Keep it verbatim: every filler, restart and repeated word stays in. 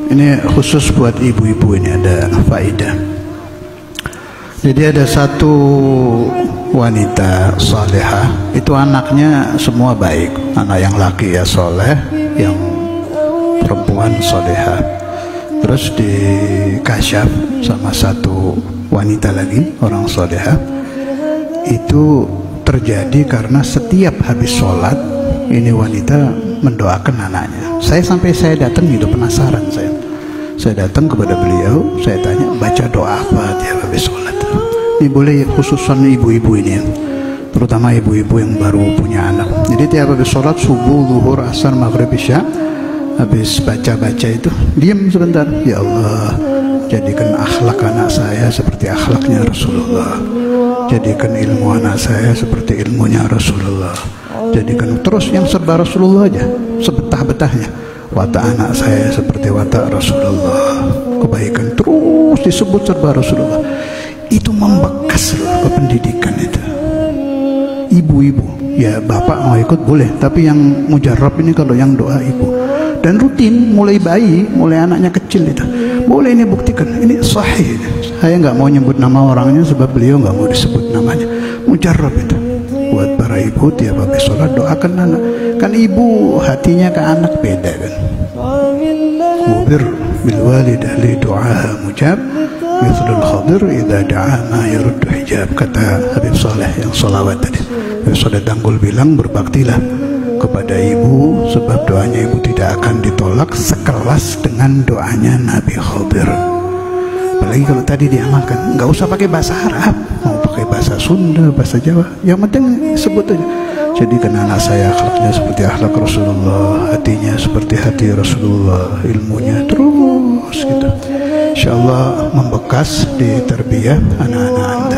Ini khusus buat ibu-ibu, ini ada faedah. Jadi ada satu wanita salehah, itu anaknya semua baik, anak yang laki ya soleh, yang perempuan salehah. Terus dikasyaf sama satu wanita lagi, orang salehah. Itu terjadi karena setiap habis sholat ini wanita mendoakan anaknya. Saya sampai saya datang itu penasaran saya. Saya datang kepada beliau, saya tanya, baca doa apa tiap habis sholat? Ini boleh khususan ibu-ibu ini ya, terutama ibu-ibu yang baru punya anak. Jadi tiap habis sholat subuh, zuhur, asar, maghrib, isya, habis baca-baca itu diam sebentar. Ya Allah, jadikan akhlak anak saya seperti akhlaknya Rasulullah. Jadikan ilmu anak saya seperti ilmunya Rasulullah. Jadikan terus yang serba Rasulullah aja, sebetah-betahnya. Watak anak saya seperti watak Rasulullah. Kebaikan terus disebut serba Rasulullah. Itu membekas loh ke pendidikan itu. Ibu-ibu, ya bapak mau ikut boleh, tapi yang mujarab ini kalau yang doa ibu. Dan rutin, mulai bayi, mulai anaknya kecil itu. Boleh ini buktikan, ini sahih. Saya nggak mau nyebut nama orangnya sebab beliau nggak mau disebut namanya. Mujarab itu. Buat para ibu tiap habis sholat doakan anak. Kan ibu hatinya ke anak beda kan. Wabir bil walidah li du'aha mujab mithlul khadir idza da'a ma yaruddu hijab, kata Habib Saleh yang sholawat tadi. Habib Saleh Tanggul bilang, berbaktilah kepada ibu sebab doanya ibu tidak akan ditolak sekelas dengan doanya Nabi Khadir. Apalagi kalau tadi diamalkan, nggak usah pakai bahasa Arab, mau pakai bahasa Sunda, bahasa Jawa, yang penting sebut aja. Jadikan anak saya akhlaknya seperti akhlak Rasulullah, hatinya seperti hati Rasulullah, ilmunya terus gitu. Insya Allah membekas di tarbiyah anak-anak.